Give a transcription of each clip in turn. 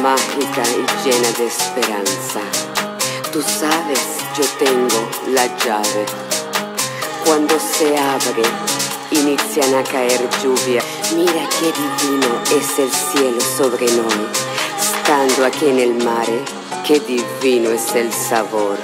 mágica y llena de esperanza. Tú sabes, yo tengo la llave. Cuando se abre, inician a caer lluvia. Mira qué divino es el cielo sobre noi. Stando aquí en el mare, qué divino es el sabor.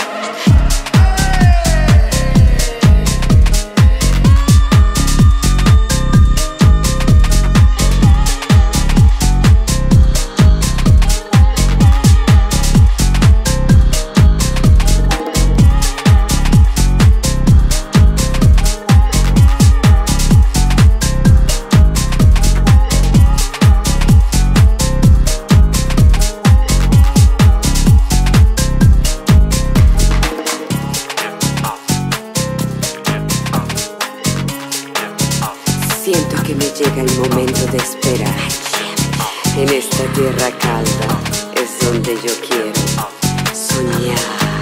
Siento que me llega el momento de esperar. En esta tierra calda es donde yo quiero soñar.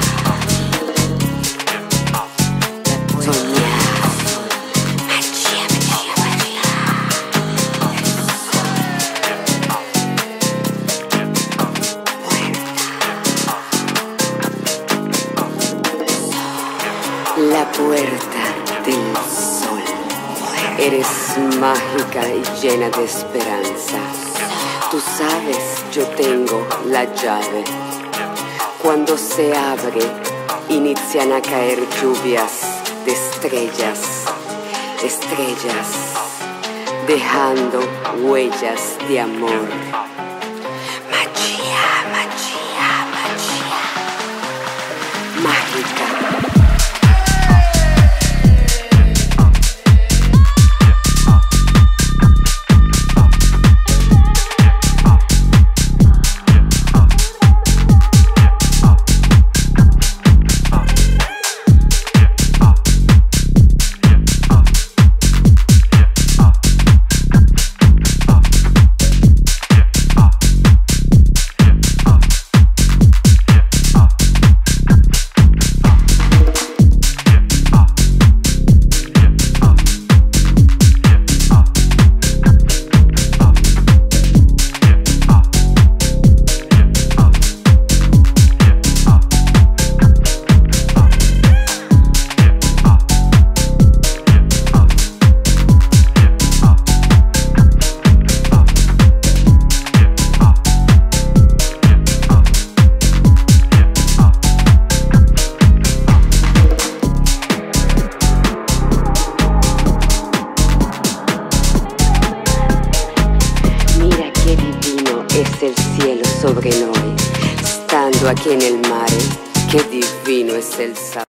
Soñar. La puerta del sol. Eres mágica y llena de esperanza. Tú sabes, yo tengo la llave. Cuando se abre, inician a caer lluvias de estrellas, estrellas, dejando huellas de amor. Magia, magia, magia, mágica. Es el cielo sobre noi, stando aquí en el mare, qué divino es el sabor.